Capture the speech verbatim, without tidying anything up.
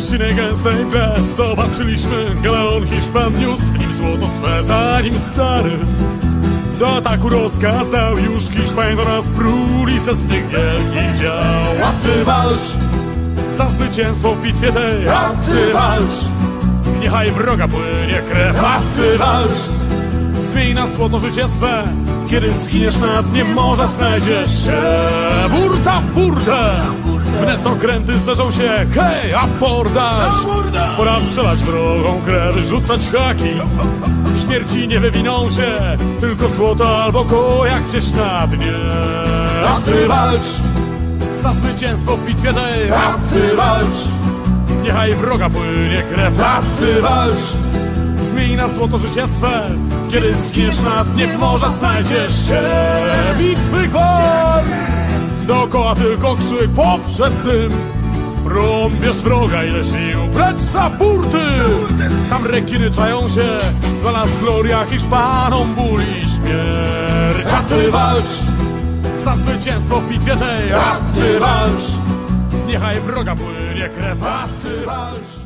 gościnnej gęstej grze zobaczyliśmy galeon Hiszpan niósł w nim złoto swe, zanim stary do ataku rozkaz dał. Już Hiszpanie do nas pruli ze swych wielkich dział. A ty walcz za zwycięstwo w bitwie tej, a ty walcz, niechaj wroga płynie krew, a ty walcz, zmień na złoto życie swe. Kiedy zginiesz na dnie morza, znajdziesz się. Burta w burtę, wnet okręty zderzą się. Hej, abordaż, pora przelać wrogą krew, rzucać haki. Śmierci nie wywiną się, tylko złoto albo kojak gdzieś na dnie. A ty walcz za zwycięstwo w bitwie tej, a ty walcz, niechaj wroga płynie krew, a ty walcz, zmień na złoto życie swe. Kiedy zginiesz na dnie morza, znajdziesz się. Bitwy gwar, dookoła tylko krzyk poprzez dym. Rąbiesz wroga ile sił, precz za burty. Tam rekiny czają się, dla nas gloria, Hiszpanom ból i śmierć. A ty walcz za zwycięstwo w bitwie tej, a ty walcz, niechaj wroga płynie krew, a ty walcz.